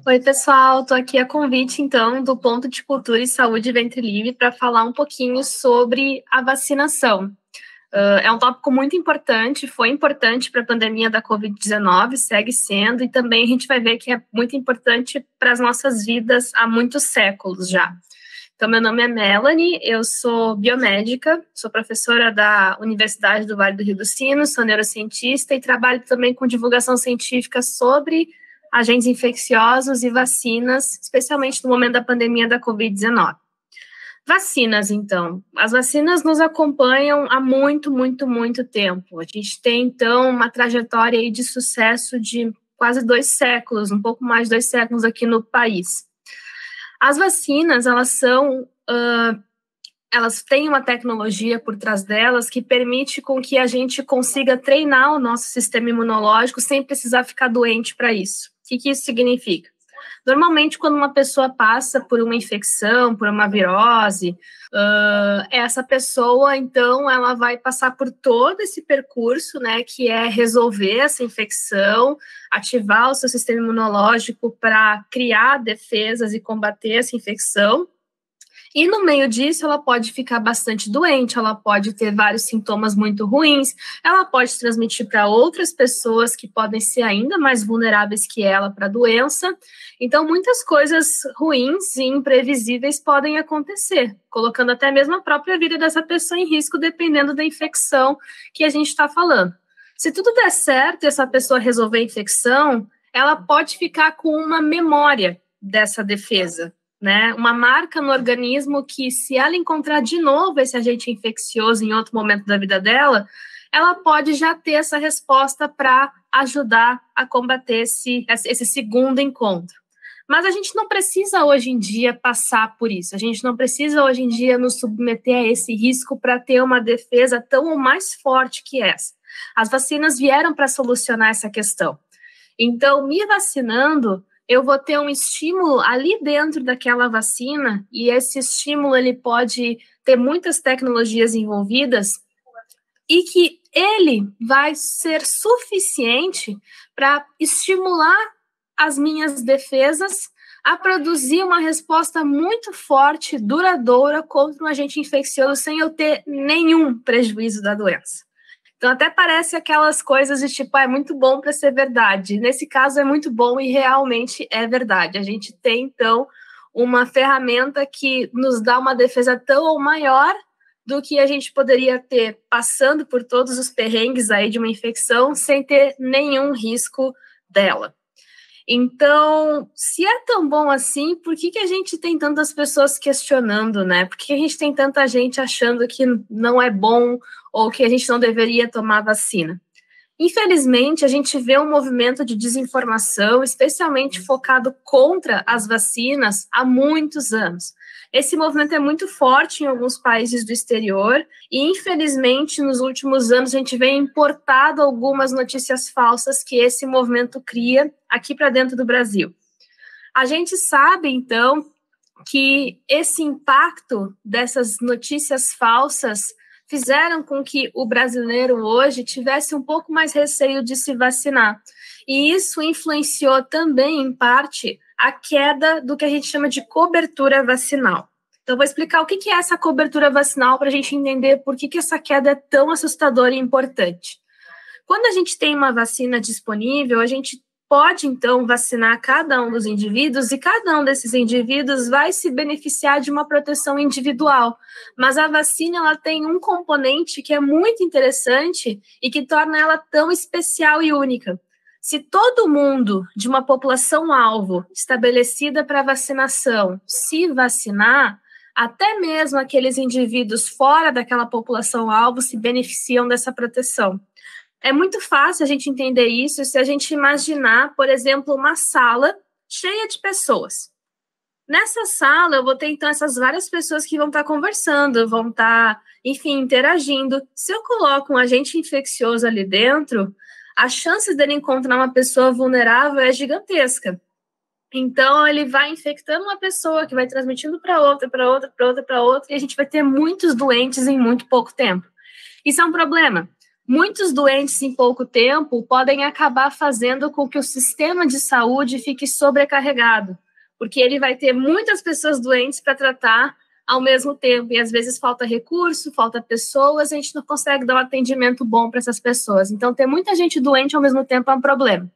Oi, pessoal, estou aqui a convite, então, do Ponto de Cultura e Saúde Ventre Livre para falar um pouquinho sobre a vacinação. É um tópico muito importante, foi importante para a pandemia da Covid-19, segue sendo, e também a gente vai ver que é muito importante para as nossas vidas há muitos séculos já. Então, meu nome é Melanie, eu sou biomédica, sou professora da Universidade do Vale do Rio dos Sinos, sou neurocientista e trabalho também com divulgação científica sobre agentes infecciosos e vacinas, especialmente no momento da pandemia da Covid-19. Vacinas, então. As vacinas nos acompanham há muito, muito, muito tempo. A gente tem, então, uma trajetória aí de sucesso de quase 2 séculos, um pouco mais de 2 séculos aqui no país. As vacinas, elas têm uma tecnologia por trás delas que permite com que a gente consiga treinar o nosso sistema imunológico sem precisar ficar doente para isso. O que isso significa? Normalmente, quando uma pessoa passa por uma infecção, por uma virose, essa pessoa, então, ela vai passar por todo esse percurso, né, que é resolver essa infecção, ativar o seu sistema imunológico para criar defesas e combater essa infecção. E no meio disso, ela pode ficar bastante doente, ela pode ter vários sintomas muito ruins, ela pode transmitir para outras pessoas que podem ser ainda mais vulneráveis que ela para a doença. Então, muitas coisas ruins e imprevisíveis podem acontecer, colocando até mesmo a própria vida dessa pessoa em risco, dependendo da infecção que a gente está falando. Se tudo der certo e essa pessoa resolver a infecção, ela pode ficar com uma memória dessa defesa, né? Uma marca no organismo que, se ela encontrar de novo esse agente infeccioso em outro momento da vida dela, ela pode já ter essa resposta para ajudar a combater esse segundo encontro. Mas a gente não precisa hoje em dia passar por isso, a gente não precisa hoje em dia nos submeter a esse risco para ter uma defesa tão ou mais forte que essa. As vacinas vieram para solucionar essa questão. Então, me vacinando, eu vou ter um estímulo ali dentro daquela vacina, e esse estímulo ele pode ter muitas tecnologias envolvidas, e que ele vai ser suficiente para estimular as minhas defesas a produzir uma resposta muito forte, duradoura contra um agente infeccioso sem eu ter nenhum prejuízo da doença. Então, até parece aquelas coisas de tipo, é muito bom para ser verdade. Nesse caso, é muito bom e realmente é verdade. A gente tem, então, uma ferramenta que nos dá uma defesa tão ou maior do que a gente poderia ter passando por todos os perrengues aí de uma infecção sem ter nenhum risco dela. Então, se é tão bom assim, por que a gente tem tantas pessoas questionando, né? Por que a gente tem tanta gente achando que não é bom ou que a gente não deveria tomar vacina? Infelizmente, a gente vê um movimento de desinformação, especialmente focado contra as vacinas, há muitos anos. Esse movimento é muito forte em alguns países do exterior e, infelizmente, nos últimos anos, a gente vem importado algumas notícias falsas que esse movimento cria aqui para dentro do Brasil. A gente sabe, então, que esse impacto dessas notícias falsas fizeram com que o brasileiro hoje tivesse um pouco mais receio de se vacinar. E isso influenciou também, em parte, a queda do que a gente chama de cobertura vacinal. Então, vou explicar o que é essa cobertura vacinal para a gente entender por que essa queda é tão assustadora e importante. Quando a gente tem uma vacina disponível, a gente pode, então, vacinar cada um dos indivíduos e cada um desses indivíduos vai se beneficiar de uma proteção individual. Mas a vacina, ela tem um componente que é muito interessante e que torna ela tão especial e única. Se todo mundo de uma população-alvo estabelecida para vacinação se vacinar, até mesmo aqueles indivíduos fora daquela população-alvo se beneficiam dessa proteção. É muito fácil a gente entender isso se a gente imaginar, por exemplo, uma sala cheia de pessoas. Nessa sala, eu vou ter, então, essas várias pessoas que vão estar conversando, vão estar, enfim, interagindo. Se eu coloco um agente infeccioso ali dentro, a chance dele encontrar uma pessoa vulnerável é gigantesca. Então, ele vai infectando uma pessoa, que vai transmitindo para outra, para outra, e a gente vai ter muitos doentes em muito pouco tempo. Isso é um problema, Muitos doentes em pouco tempo podem acabar fazendo com que o sistema de saúde fique sobrecarregado, porque ele vai ter muitas pessoas doentes para tratar ao mesmo tempo, e às vezes falta recurso, falta pessoas, a gente não consegue dar um atendimento bom para essas pessoas. Então, ter muita gente doente ao mesmo tempo é um problema.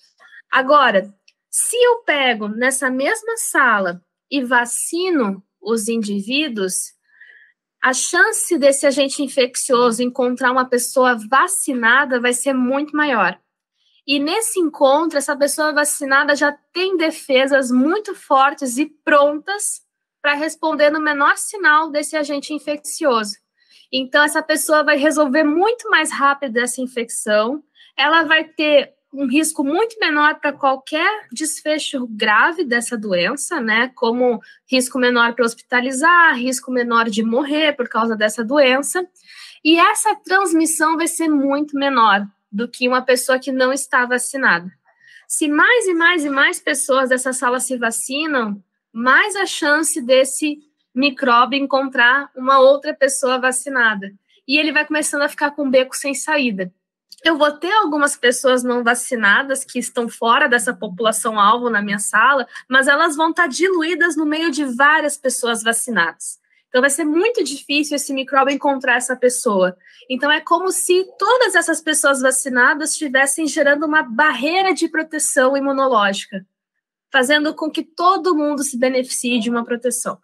Agora, se eu pego nessa mesma sala e vacino os indivíduos, a chance desse agente infeccioso encontrar uma pessoa vacinada vai ser muito maior. E nesse encontro, essa pessoa vacinada já tem defesas muito fortes e prontas para responder no menor sinal desse agente infeccioso. Então, essa pessoa vai resolver muito mais rápido essa infecção, ela vai ter um risco muito menor para qualquer desfecho grave dessa doença, né? Como risco menor para hospitalizar, risco menor de morrer por causa dessa doença. E essa transmissão vai ser muito menor do que uma pessoa que não está vacinada. Se mais e mais e mais pessoas dessa sala se vacinam, mais a chance desse micróbio encontrar uma outra pessoa vacinada. E ele vai começando a ficar com um beco sem saída. Eu vou ter algumas pessoas não vacinadas que estão fora dessa população-alvo na minha sala, mas elas vão estar diluídas no meio de várias pessoas vacinadas. Então, vai ser muito difícil esse micróbio encontrar essa pessoa. Então, é como se todas essas pessoas vacinadas estivessem gerando uma barreira de proteção imunológica, fazendo com que todo mundo se beneficie de uma proteção.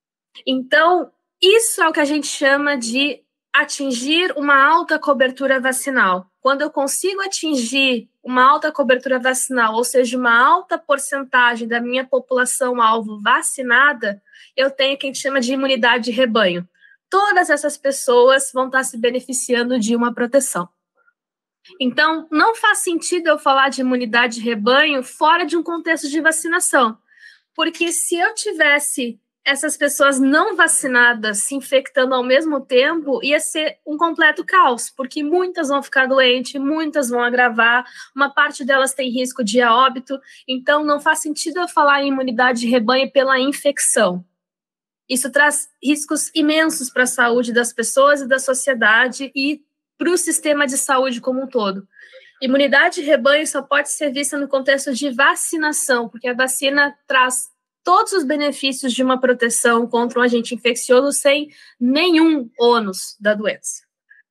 Então, isso é o que a gente chama de atingir uma alta cobertura vacinal. Quando eu consigo atingir uma alta cobertura vacinal, ou seja, uma alta porcentagem da minha população-alvo vacinada, eu tenho o que a gente chama de imunidade de rebanho. Todas essas pessoas vão estar se beneficiando de uma proteção. Então, não faz sentido eu falar de imunidade de rebanho fora de um contexto de vacinação, porque se eu tivesse essas pessoas não vacinadas se infectando ao mesmo tempo, ia ser um completo caos, porque muitas vão ficar doentes, muitas vão agravar, uma parte delas tem risco de ir a óbito, então não faz sentido eu falar em imunidade de rebanho pela infecção. Isso traz riscos imensos para a saúde das pessoas e da sociedade e para o sistema de saúde como um todo. Imunidade de rebanho só pode ser vista no contexto de vacinação, porque a vacina traz todos os benefícios de uma proteção contra um agente infeccioso sem nenhum ônus da doença.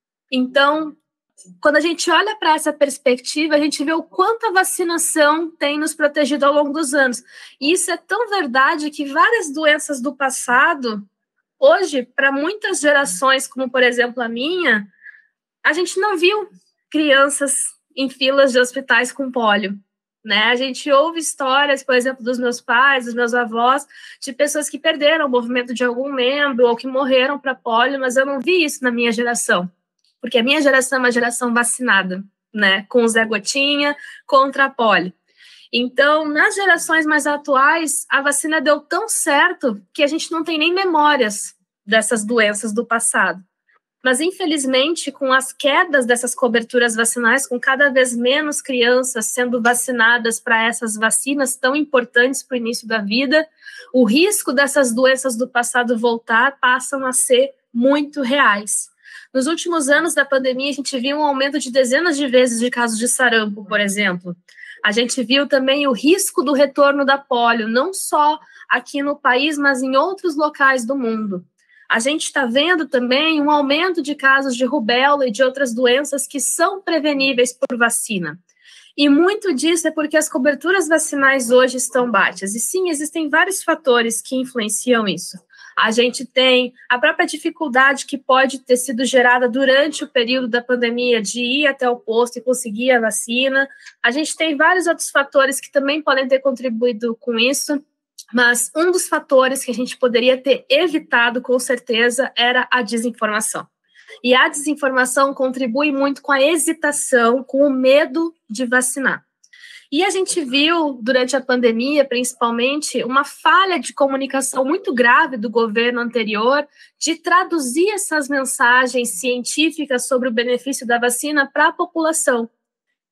Então, quando a gente olha para essa perspectiva, a gente vê o quanto a vacinação tem nos protegido ao longo dos anos. E isso é tão verdade que várias doenças do passado, hoje, para muitas gerações, como por exemplo a minha, a gente não viu crianças em filas de hospitais com pólio. Né? A gente ouve histórias, por exemplo, dos meus pais, dos meus avós, de pessoas que perderam o movimento de algum membro ou que morreram para pólio, mas eu não vi isso na minha geração, porque a minha geração é uma geração vacinada, né? Com o Zé Gotinha contra a pólio. Então, nas gerações mais atuais, a vacina deu tão certo que a gente não tem nem memórias dessas doenças do passado. Mas, infelizmente, com as quedas dessas coberturas vacinais, com cada vez menos crianças sendo vacinadas para essas vacinas tão importantes para o início da vida, o risco dessas doenças do passado voltar passam a ser muito reais. Nos últimos anos da pandemia, a gente viu um aumento de dezenas de vezes de casos de sarampo, por exemplo. A gente viu também o risco do retorno da pólio, não só aqui no país, mas em outros locais do mundo. A gente está vendo também um aumento de casos de rubéola e de outras doenças que são preveníveis por vacina. E muito disso é porque as coberturas vacinais hoje estão baixas. E sim, existem vários fatores que influenciam isso. A gente tem a própria dificuldade que pode ter sido gerada durante o período da pandemia de ir até o posto e conseguir a vacina. A gente tem vários outros fatores que também podem ter contribuído com isso. Mas um dos fatores que a gente poderia ter evitado, com certeza, era a desinformação. E a desinformação contribui muito com a hesitação, com o medo de vacinar. E a gente viu, durante a pandemia, principalmente, uma falha de comunicação muito grave do governo anterior de traduzir essas mensagens científicas sobre o benefício da vacina para a população.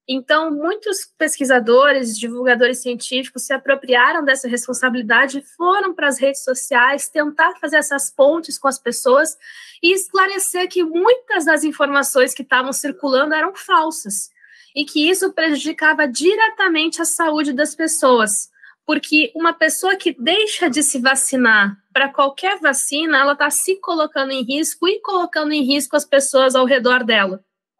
Então, muitos pesquisadores, divulgadores científicos se apropriaram dessa responsabilidade, foram para as redes sociais tentar fazer essas pontes com as pessoas e esclarecer que muitas das informações que estavam circulando eram falsas e que isso prejudicava diretamente a saúde das pessoas, porque uma pessoa que deixa de se vacinar para qualquer vacina, ela está se colocando em risco e colocando em risco as pessoas ao redor dela.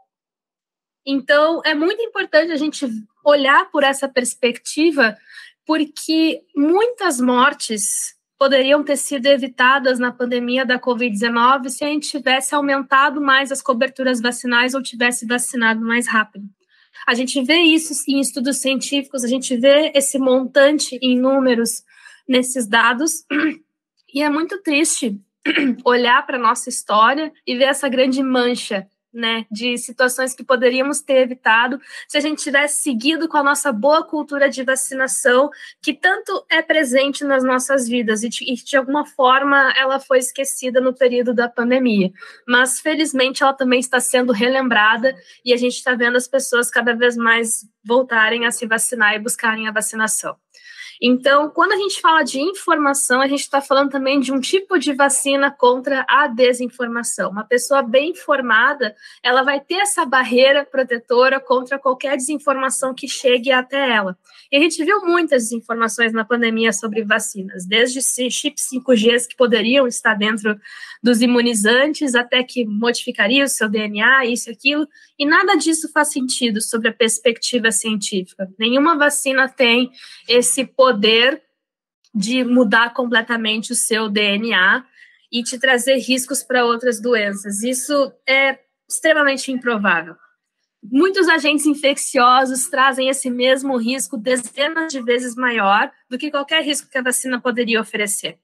Então, é muito importante a gente olhar por essa perspectiva, porque muitas mortes poderiam ter sido evitadas na pandemia da Covid-19 se a gente tivesse aumentado mais as coberturas vacinais ou tivesse vacinado mais rápido. A gente vê isso em estudos científicos, a gente vê esse montante em números nesses dados, e é muito triste olhar para a nossa história e ver essa grande mancha, né, de situações que poderíamos ter evitado se a gente tivesse seguido com a nossa boa cultura de vacinação, que tanto é presente nas nossas vidas e de alguma forma ela foi esquecida no período da pandemia. Mas, felizmente, ela também está sendo relembrada e a gente está vendo as pessoas cada vez mais voltarem a se vacinar e buscarem a vacinação. Então, quando a gente fala de informação, a gente está falando também de um tipo de vacina contra a desinformação. Uma pessoa bem informada, ela vai ter essa barreira protetora contra qualquer desinformação que chegue até ela. E a gente viu muitas desinformações na pandemia sobre vacinas, desde chips 5Gs que poderiam estar dentro dos imunizantes, até que modificaria o seu DNA, isso e aquilo, e nada disso faz sentido sobre a perspectiva científica. Nenhuma vacina tem esse poder de mudar completamente o seu DNA e te trazer riscos para outras doenças. Isso é extremamente improvável. Muitos agentes infecciosos trazem esse mesmo risco dezenas de vezes maior do que qualquer risco que a vacina poderia oferecer.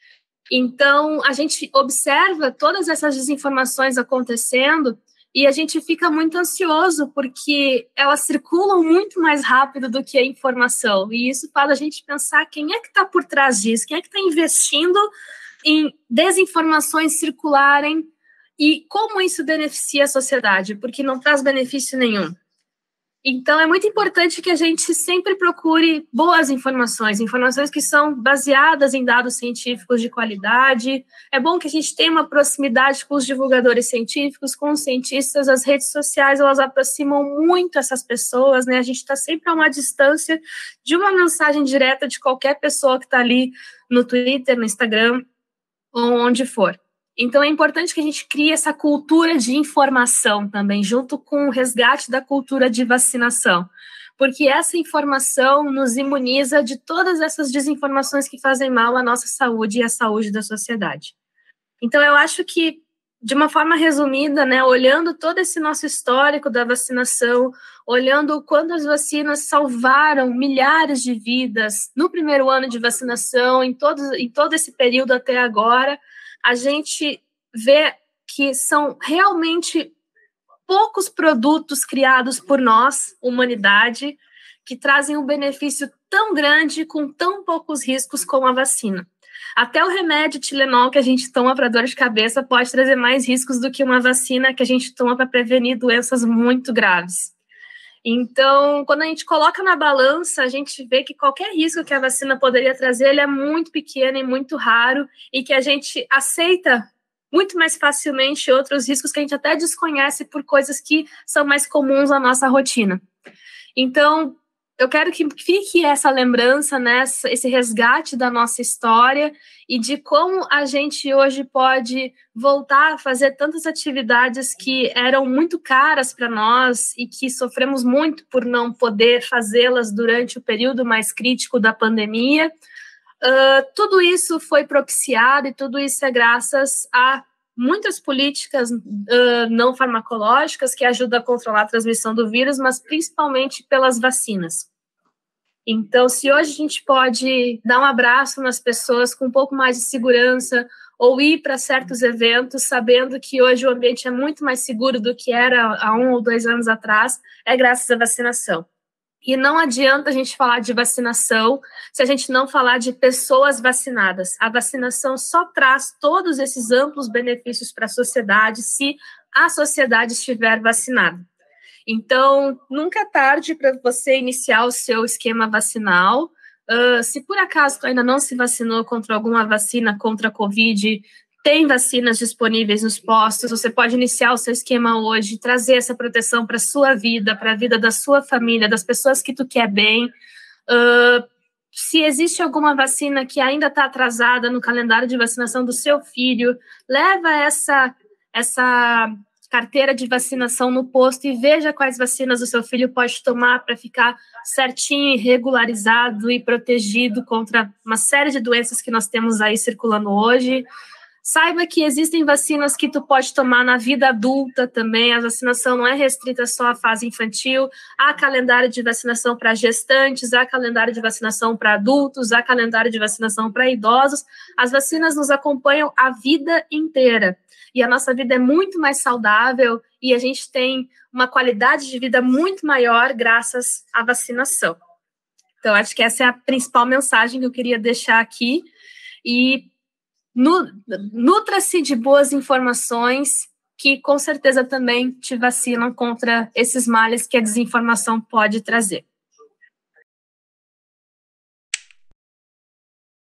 Então, a gente observa todas essas desinformações acontecendo e a gente fica muito ansioso porque elas circulam muito mais rápido do que a informação. E isso faz a gente pensar quem é que está por trás disso, quem é que está investindo em desinformações circularem e como isso beneficia a sociedade, porque não traz benefício nenhum. Então, é muito importante que a gente sempre procure boas informações, informações que são baseadas em dados científicos de qualidade. É bom que a gente tenha uma proximidade com os divulgadores científicos, com os cientistas. As redes sociais, elas aproximam muito essas pessoas, né? A gente está sempre a uma distância de uma mensagem direta de qualquer pessoa que está ali no Twitter, no Instagram, ou onde for. Então, é importante que a gente crie essa cultura de informação também, junto com o resgate da cultura de vacinação, porque essa informação nos imuniza de todas essas desinformações que fazem mal à nossa saúde e à saúde da sociedade. Então, eu acho que, de uma forma resumida, né, olhando todo esse nosso histórico da vacinação, olhando quando as vacinas salvaram milhares de vidas no primeiro ano de vacinação, em todo esse período até agora, a gente vê que são realmente poucos produtos criados por nós, humanidade, que trazem um benefício tão grande com tão poucos riscos como a vacina. Até o remédio Tilenol que a gente toma para dor de cabeça pode trazer mais riscos do que uma vacina que a gente toma para prevenir doenças muito graves. Então, quando a gente coloca na balança, a gente vê que qualquer risco que a vacina poderia trazer, ele é muito pequeno e muito raro, e que a gente aceita muito mais facilmente outros riscos que a gente até desconhece por coisas que são mais comuns à nossa rotina. Então, eu quero que fique essa lembrança, né, esse resgate da nossa história e de como a gente hoje pode voltar a fazer tantas atividades que eram muito caras para nós e que sofremos muito por não poder fazê-las durante o período mais crítico da pandemia. Tudo isso foi propiciado e tudo isso é graças a muitas políticas não farmacológicas que ajudam a controlar a transmissão do vírus, mas principalmente pelas vacinas. Então, se hoje a gente pode dar um abraço nas pessoas com um pouco mais de segurança ou ir para certos eventos sabendo que hoje o ambiente é muito mais seguro do que era há 1 ou 2 anos atrás, é graças à vacinação. E não adianta a gente falar de vacinação se a gente não falar de pessoas vacinadas. A vacinação só traz todos esses amplos benefícios para a sociedade se a sociedade estiver vacinada. Então, nunca é tarde para você iniciar o seu esquema vacinal. Se por acaso tu ainda não se vacinou contra alguma vacina contra a Covid, tem vacinas disponíveis nos postos, você pode iniciar o seu esquema hoje, trazer essa proteção para a sua vida, para a vida da sua família, das pessoas que tu quer bem. Se existe alguma vacina que ainda está atrasada no calendário de vacinação do seu filho, leva essa carteira de vacinação no posto e veja quais vacinas o seu filho pode tomar para ficar certinho e regularizado e protegido contra uma série de doenças que nós temos aí circulando hoje. Saiba que existem vacinas que tu pode tomar na vida adulta também, a vacinação não é restrita só à fase infantil, há calendário de vacinação para gestantes, há calendário de vacinação para adultos, há calendário de vacinação para idosos. As vacinas nos acompanham a vida inteira e a nossa vida é muito mais saudável e a gente tem uma qualidade de vida muito maior graças à vacinação. Então, acho que essa é a principal mensagem que eu queria deixar aqui e nutra-se de boas informações que com certeza também te vacinam contra esses males que a desinformação pode trazer.